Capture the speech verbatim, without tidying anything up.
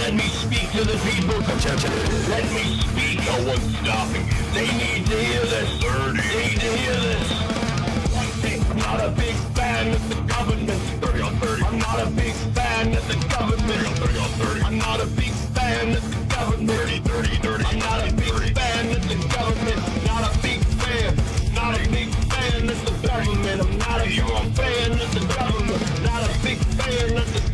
Let me speak to the people. Let me speak. No one's stopping. They need to hear this. thirty. They